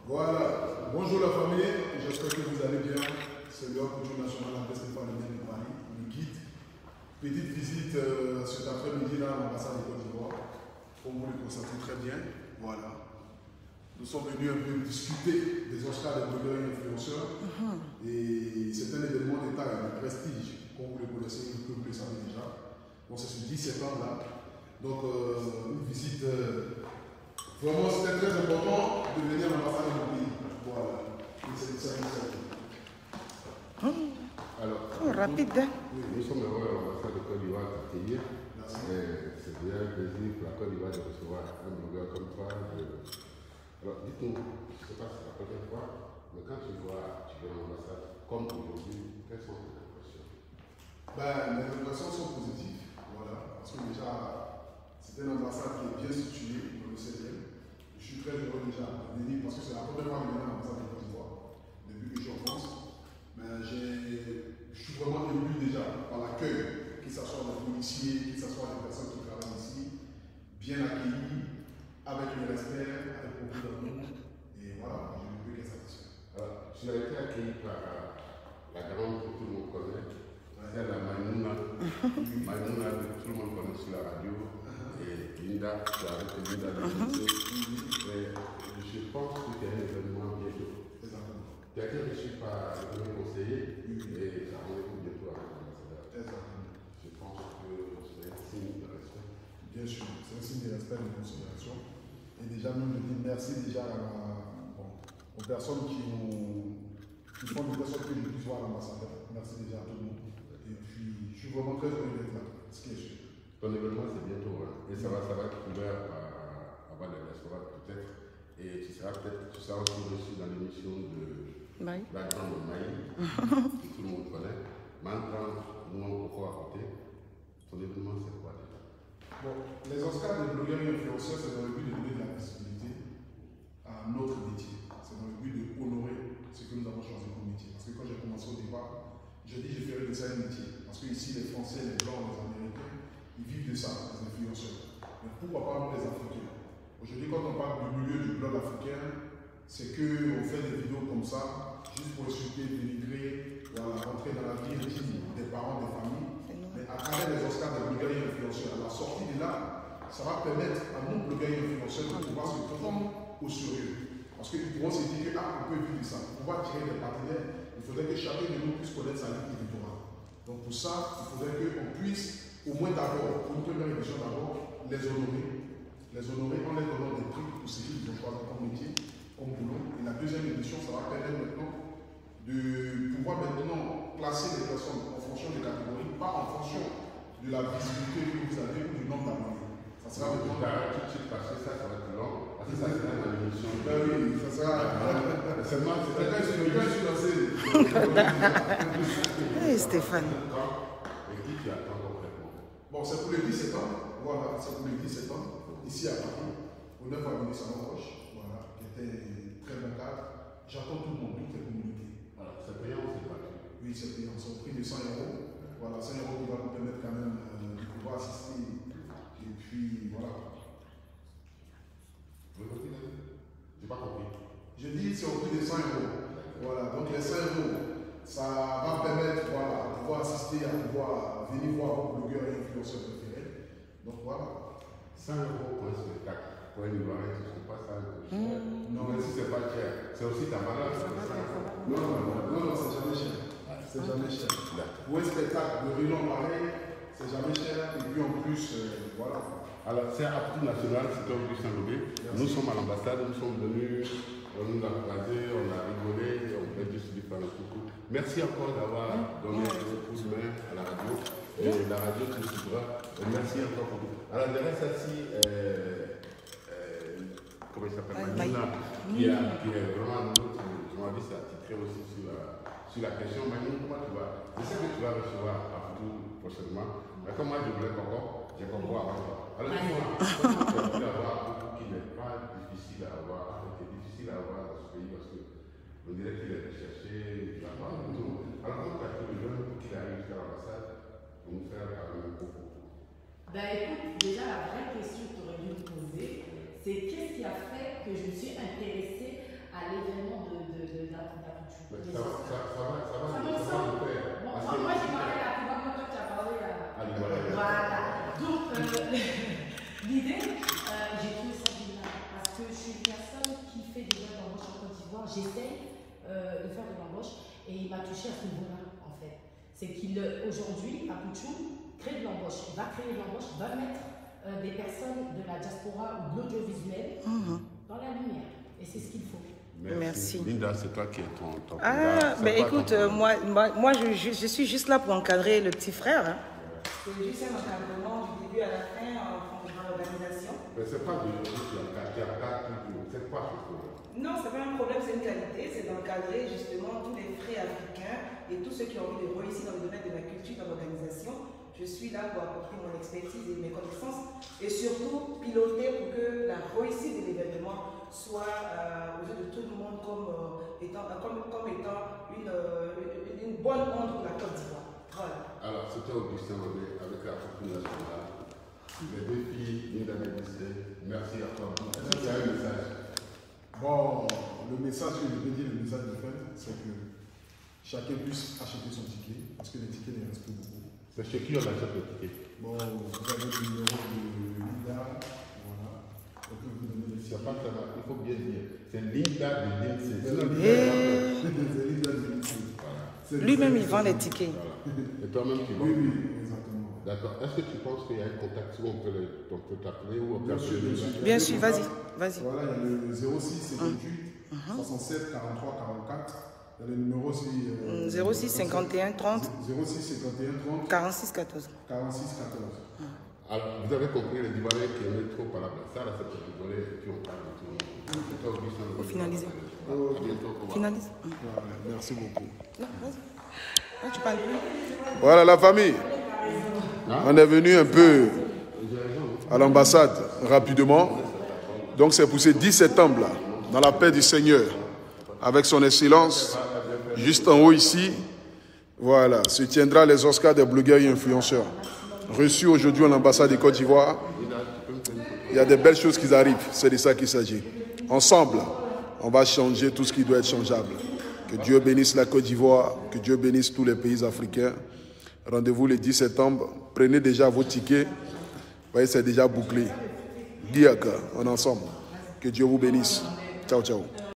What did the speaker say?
Voilà, bonjour la famille, j'espère que vous allez bien. C'est l'heure culture nationale de Stéphane de Paris, le guide. Petite visite cet après-midi là à l'ambassade de Côte d'Ivoire, comme vous le constatez très bien. Voilà. Nous sommes venus un peu discuter des Oscars des blogueurs et influenceurs. Et c'est un événement d'État et de prestige, comme vous le connaissez, que vous le savez déjà. Donc c'est ce 10 septembre là. Donc une visite. Vraiment, c'était très important de venir à l'ambassade de mon pays. Voilà. Alors, rapide. Oui, nous sommes heureux à l'ambassade de Côte d'Ivoire d'accueillir. C'est bien un plaisir pour la Côte d'Ivoire de recevoir un blogueur comme toi. Alors, dites-nous, je ne sais pas si c'est la première fois, mais quand tu viens à l'ambassade, comme aujourd'hui, quelles sont tes impressions? Les impressions sont positives. Voilà. Parce que déjà, c'est une ambassade qui est bien située dans le 16e. Je suis très heureux déjà de venir parce que c'est la première fois que je viens à l'ambassade de Côte d'Ivoire depuis que je suis en France. Mais je suis vraiment ému déjà par l'accueil, que ce soit des policiers, que ce soit des personnes qui travaillent ici, bien accueillis, avec le respect, avec beaucoup d'amour. Et voilà, je ne peux que satisfait. Alors, tu as été accueilli par la grande que tout le monde connaît, c'est la Maïmouna. Maïmouna que tout le monde connaît sur la radio. Et Linda, tu as avec Linda de je pense que tu as un événement bientôt. Exactement. Tu as été reçu par le premier conseiller et ça rendez-vous bientôt avec l'ambassadeur. Exactement. Je pense que c'est un signe de respect. Bien sûr, c'est un signe de respect et de considération. Et déjà, nous, je dis merci déjà aux personnes qui font de telle sorte que je puisse voir l'ambassadeur. Merci déjà à tout le monde. Et puis, je suis vraiment très heureux d'être là, ce qui est sûr. Ton événement, c'est bientôt, hein? Et ça va être ouvert avant les restaurants peut-être. Et tu seras aussi reçu dans l'émission de la grande Maï, que tout le monde connaît. Maintenant, nous, pourquoi à côté? Ton événement, c'est quoi déjà? Bon, les Oscars des blogueurs et influenceurs, c'est dans le but de donner de la visibilité à notre métier. C'est dans le but d'honorer ce que nous avons choisi comme métier. Parce que quand j'ai commencé au départ, j'ai dit que je ferais de ça un métier. Parce que ici, les Français, les Blancs, les Américains, ils vivent de ça, les influenceurs. Mais pourquoi pas nous les Africains? Aujourd'hui, quand on parle du milieu du blog africain, c'est qu'on fait des vidéos comme ça, juste pour insulter, dénigrer, rentrer dans la vie intime des parents, des familles. Mais à travers les Oscars des blogueurs et influenceurs, à la sortie de là, ça va permettre à nos blogueurs et influenceurs de pouvoir se prendre au sérieux. Parce qu'ils pourront se dire que, on peut vivre de ça. Pour pouvoir tirer des partenaires, il faudrait que chacun de nous puisse connaître sa ligne éditoriale. Donc pour ça, il faudrait qu'on puisse, au moins d'abord, pour une première édition d'abord, les honorer. Les honorer en les donnant des prix pour ce qu'ils ont choisi comme métier, comme boulot. Et la deuxième édition, ça va permettre maintenant de pouvoir classer les personnes en fonction des catégories, pas en fonction de la visibilité que vous avez ou du nombre d'abonnés. Ça sera tout de suite parce que ça va être long. Parce que ça sera dans l'émission. Oui, ça sera. Seulement, c'est quelqu'un je suis lancé. Hey, Stéphane. Et qui tu attends concrètement? Bon, c'est pour le 10 septembre. Voilà, c'est pour le 10 septembre. Ici à Paris, au 9 avenue Salon Roche, voilà, qui était très bon cadre. J'attends tout le monde, toutes les communautés. Alors, c'est payant ou c'est gratuit? Oui, c'est payant. C'est au prix de 100 euros. Voilà, 100 euros qui va nous permettre quand même de pouvoir assister. Et puis, voilà. Vous avez j'ai pas compris. Je dis, c'est au prix de 100 euros. Voilà, donc les 100 euros, ça va permettre, voilà, de pouvoir assister, à pouvoir venir voir vos blogueurs et influenceurs préférés. Donc voilà. 100 euros pour un spectacle, pour un Ivoirien, ce ne sont pas ça. Non, même si ce n'est pas cher, c'est aussi ta valeur. Non, c'est jamais cher. C'est jamais cher. Pour un spectacle de renom pareil, c'est jamais cher. Et puis en plus, voilà. Alors, c'est Aptou National, c'est Auguste Saint-Lobé. Nous sommes à l'ambassade, nous sommes venus, on nous a croisés, on a rigolé, on a juste lui faire un coucou. Merci encore d'avoir donné un coup de main à la radio. Et la radio te suivra. Merci encore pour tout. Alors, derrière celle-ci, comment il s'appelle? Maïmouna, qui est vraiment notre journaliste attitré aussi sur la question. Maïmouna, comment tu vas? Je sais que tu vas recevoir Aptou prochainement. Mais comme moi, je voulais Coco, j'ai Coco avant toi. Alors, dis-moi, comment tu as pu avoir beaucoup qui n'est pas difficile à avoir, qui est difficile à avoir dans ce pays parce qu'on dirait qu'il est recherché, il va avoir tout. Alors, comment tu as pu le jeune pour qu'il arrive jusqu'à l'ambassade pour nous faire quand même un propos? Écoute, déjà la vraie question que tu aurais dû me poser, c'est qu'est-ce qui a fait que je me suis intéressée à l'événement d'Apouchou. Ça va le faire. Moi, j'ai parlé à Touba, toi, tu as parlé à... Voilà. Donc, l'idée, j'ai trouvé ça génial parce que je suis une personne qui fait déjà de l'embauche en Côte d'Ivoire. J'essaie de faire de l'embauche et il m'a touché à ce niveau-là, en fait. C'est qu'aujourd'hui, Apouchou crée de l'embauche, va créer de l'embauche, va mettre des personnes de la diaspora ou de l'audiovisuel dans la lumière. Et c'est ce qu'il faut. Merci. Linda, c'est toi qui es ton Ah, mais écoute, moi je suis juste là pour encadrer le petit frère. Hein. C'est juste un encadrement du début à la fin en l'organisation. Mais c'est pas de c'est quoi ce problème? Non, c'est pas un problème, c'est une qualité, c'est d'encadrer justement tous les frais africains et tous ceux qui ont envie de réussir dans le domaine de la culture dans l'organisation. Je suis là pour apporter mon expertise et mes connaissances et surtout piloter pour que la réussite de l'événement soit aux yeux de tout le monde comme étant une bonne onde pour la Côte d'Ivoire. Voilà. Alors, c'était Augustin René avec la population nationale. Les deux filles, Linda Médicé, merci à toi. Est-ce qu'il y a un message? Bon, le message que je veux dire, le message de fin, c'est que chacun puisse acheter son ticket parce que les tickets ne restent plus beaucoup. C'est chez qui on achète le ticket? Bon, vous avez le numéro de Linda, voilà. On peut vous donner les tickets. Il faut bien dire. C'est Linda de Lindsay. C'est Linda de Lindsay. Lui-même, il vend les tickets. Voilà. Et toi-même, tu vends? Oui, exactement. D'accord. Est-ce que tu penses qu'il y a un contact où on peut t'appeler ou on peut appeler? Bien sûr, vas-y. Voilà, il y a le 06 58 67 43 44. Il y a le numéro aussi. 06 51 30 06 51 30 46 14. 46 14. Alors, vous avez compris les Ivoiriens qui aimaient trop parler. Ça, là, c'est pour les Ivoiriens qui ont parlé de tout. Faut finaliser. À bientôt. Finalise. Merci beaucoup. Non, vas-y. Ah, tu parles plus. Voilà la famille. On est venu un peu à l'ambassade rapidement. Donc c'est pour ce 10 septembre là, dans la paix du Seigneur, avec son excellence, juste en haut ici, voilà, se tiendra les Oscars des blogueurs et influenceurs. Reçus aujourd'hui à l'ambassade de Côte d'Ivoire. Il y a des belles choses qui arrivent, c'est de ça qu'il s'agit. Ensemble, on va changer tout ce qui doit être changeable. Que Dieu bénisse la Côte d'Ivoire, que Dieu bénisse tous les pays africains. Rendez-vous le 10 septembre. Prenez déjà vos tickets. Vous voyez, c'est déjà bouclé. Diaka, on est ensemble. Que Dieu vous bénisse. Ciao, ciao.